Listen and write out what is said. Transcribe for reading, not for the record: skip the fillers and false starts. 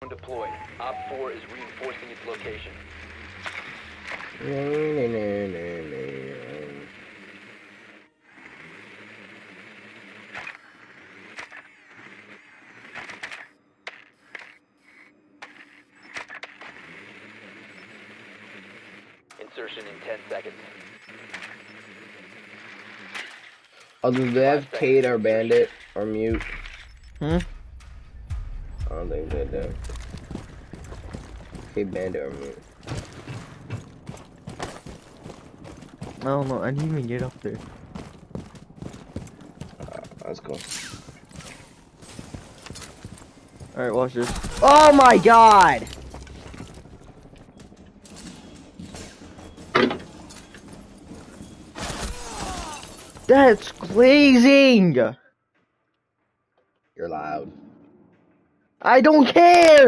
drone deployed. Op 4 is reinforcing its location. Insertion in 10 seconds. Oh, do they have Kate or Bandit or Mute? Hmm? I don't think they do. Kate, Bandit or Mute. I don't know. I didn't even get up there. Let's go. Alright, watch this. Oh my god! That's glazing! You're loud. I don't care!